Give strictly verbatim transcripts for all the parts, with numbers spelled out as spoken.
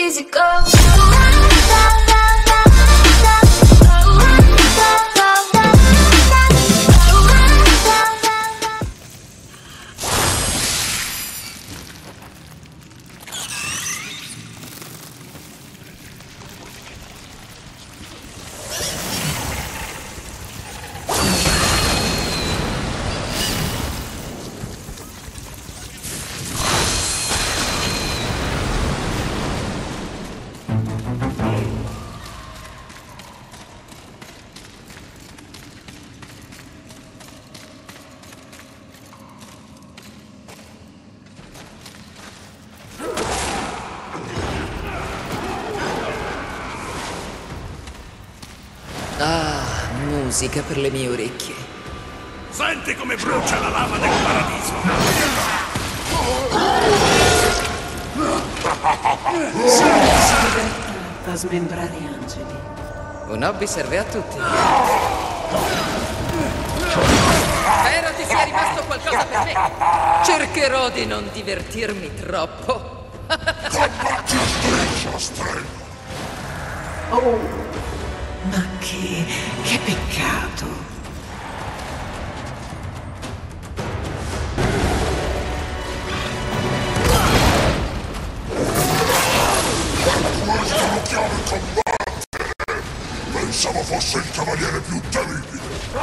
easy go. Ah, musica per le mie orecchie. Senti come brucia la lava del paradiso! Si diverta a smembrare angeli. Un hobby serve a tutti. Spero ti sia rimasto qualcosa per me. Cercherò di non divertirmi troppo. Combatti striscia, striscia! Oh, ma che... che peccato! Questo lo chiamo combattere! Pensavo fosse il cavaliere più temibile!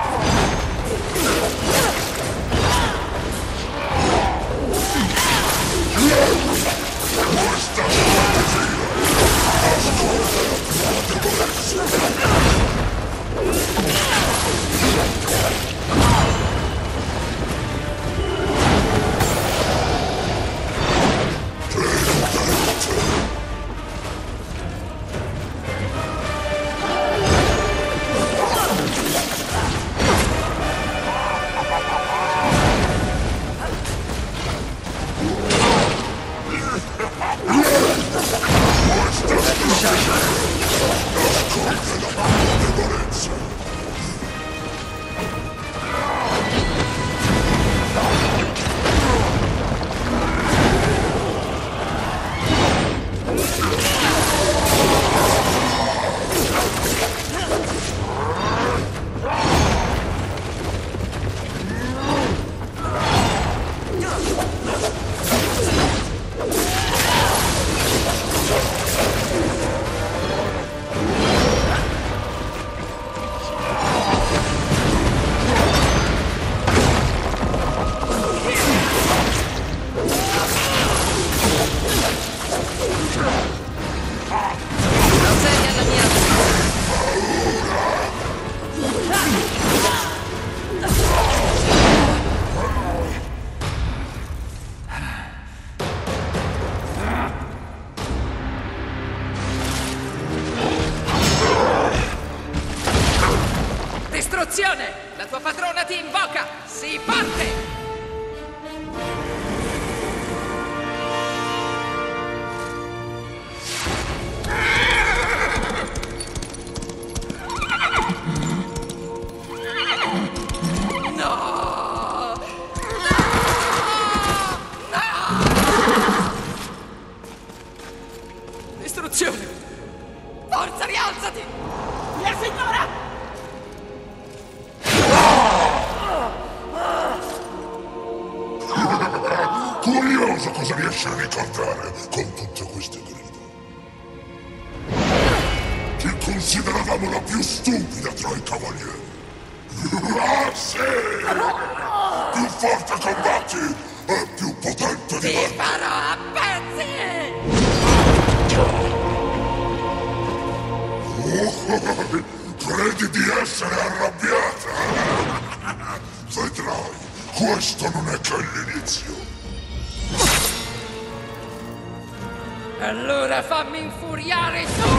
Questa è strategia! Ascolta la tua debolezza! Distruzione! La tua padrona ti invoca! Si parte! Distruzione! Forza, rialzati! Mia signora! Curioso cosa riesce a ricordare con tutte queste grida. Ti consideravamo la più stupida tra i cavalieri. Ah, sì! Più forte combatti e più potente Ti diventi. farò a pezzi! Oh, credi di essere arrabbiata? Vedrai, questo non è che l'inizio. Allora fammi infuriare su!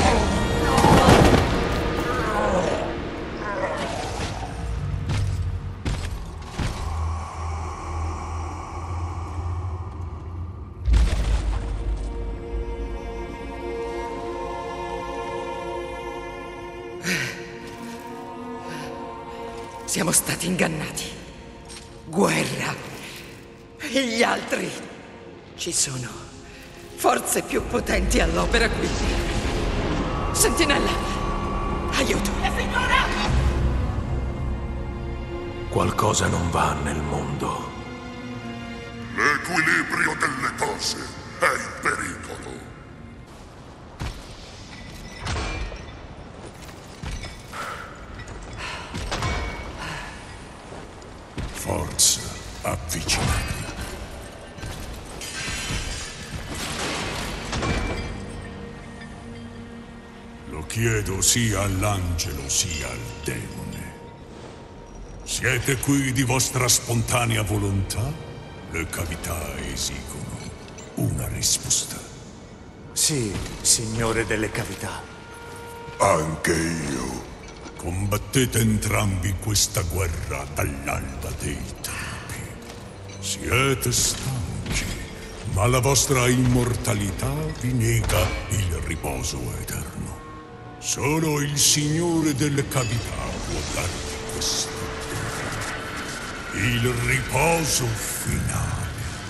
Siamo stati ingannati. Guerra. E gli altri ci sono Forze più potenti all'opera qui. Sentinella, aiuto! La signora! Qualcosa non va nel mondo. L'equilibrio delle cose è in pericolo. Forza, avvicinatevi. Lo chiedo sia all'angelo sia al demone. Siete qui di vostra spontanea volontà? Le cavità esigono una risposta. Sì, signore delle cavità. Anche io. Combattete entrambi questa guerra dall'alba dei tempi. Siete stanchi, ma la vostra immortalità vi nega il riposo eterno. Solo il Signore delle cavità può darvi questo. Il riposo finale.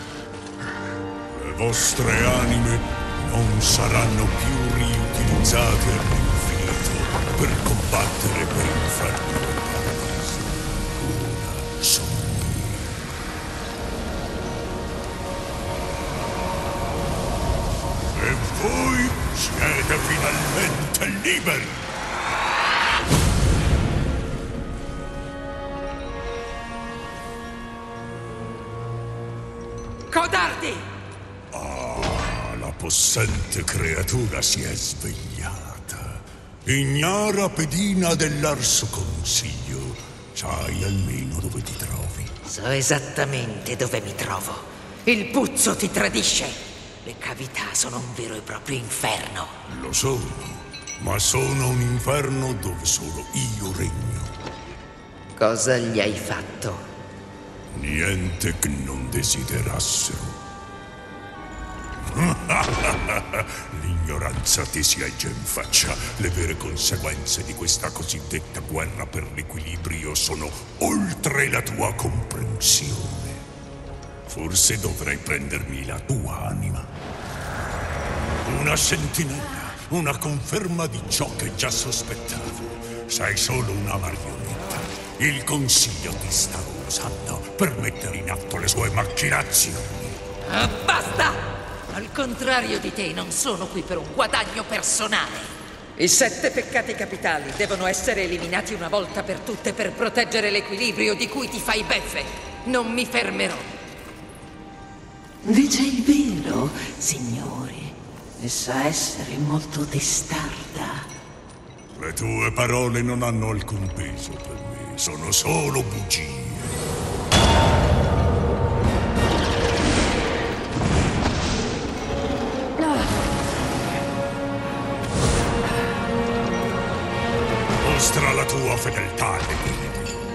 Le vostre anime non saranno più riutilizzate all'infinito per combattere per l'inferno del paradiso. Ora sono mie. E voi siete finalmente liberi! Codardi! Ah, la possente creatura si è svegliata. Ignara pedina dell'Arso Consiglio. Sai almeno dove ti trovi? So esattamente dove mi trovo. Il puzzo ti tradisce. Le cavità sono un vero e proprio inferno. Lo sono, ma sono un inferno dove solo io regno. Cosa gli hai fatto? Niente che non desiderassero. L'ignoranza ti si egge in faccia. Le vere conseguenze di questa cosiddetta guerra per l'equilibrio sono oltre la tua comprensione. Forse dovrei prendermi la tua anima. Una sentinella, una conferma di ciò che già sospettavo. Sei solo una marionetta. Il Consiglio ti sta usando per mettere in atto le sue macchinazioni. Ah, basta! Al contrario di te, non sono qui per un guadagno personale. I sette peccati capitali devono essere eliminati una volta per tutte per proteggere l'equilibrio di cui ti fai beffe. Non mi fermerò. Dice il vero, signori. E sa essere molto testarda. Le tue parole non hanno alcun peso per me, sono solo bugie. Mostra la tua fedeltà all'equilibrio.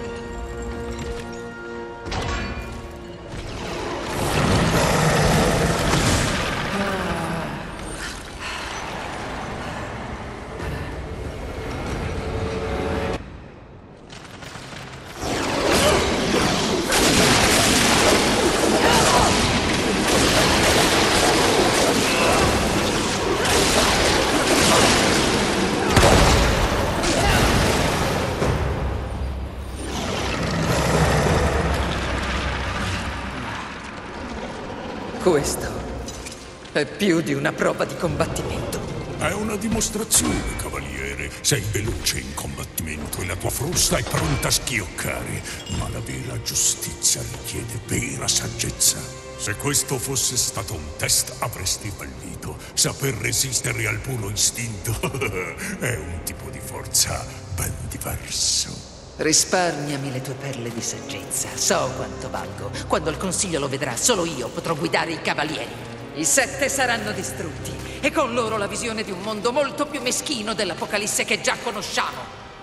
Questo è più di una prova di combattimento. È una dimostrazione, cavaliere. Sei veloce in combattimento e la tua frusta è pronta a schioccare. Ma la vera giustizia richiede vera saggezza. Se questo fosse stato un test, avresti fallito. Saper resistere al puro istinto è un tipo di forza ben diverso. Risparmiami le tue perle di saggezza. So quanto valgo. Quando il Consiglio lo vedrà, solo io potrò guidare i cavalieri. I sette saranno distrutti e con loro la visione di un mondo molto più meschino dell'Apocalisse che già conosciamo.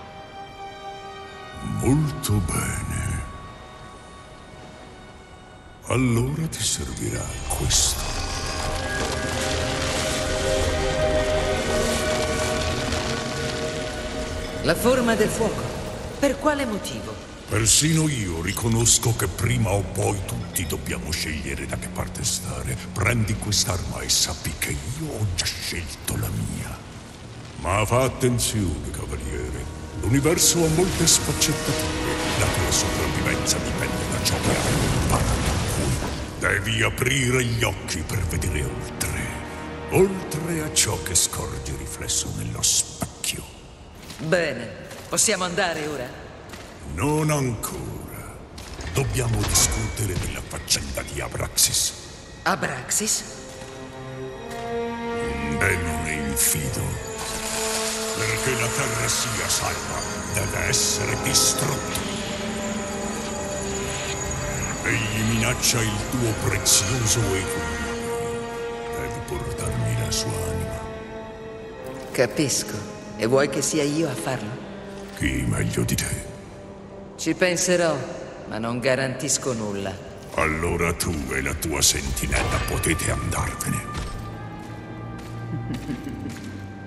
Molto bene. Allora ti servirà questo. La forma del fuoco. Per quale motivo? Persino io riconosco che prima o poi tutti dobbiamo scegliere da che parte stare. Prendi quest'arma e sappi che io ho già scelto la mia. Ma fa attenzione, cavaliere. L'universo ha molte sfaccettature. La tua sopravvivenza dipende da ciò che hai imparato qui. Devi aprire gli occhi per vedere oltre. Oltre a ciò che scorgi riflesso nello specchio. Bene, possiamo andare ora? Non ancora. Dobbiamo discutere della faccenda di Abraxis. Abraxis? Beh, non ne infido. Perché la Terra sia salva, deve essere distrutta. Egli minaccia il tuo prezioso equilibrio. Devi portarmi la sua anima. Capisco. E vuoi che sia io a farlo? Chi meglio di te? Ci penserò, ma non garantisco nulla. Allora tu e la tua sentinella potete andarvene.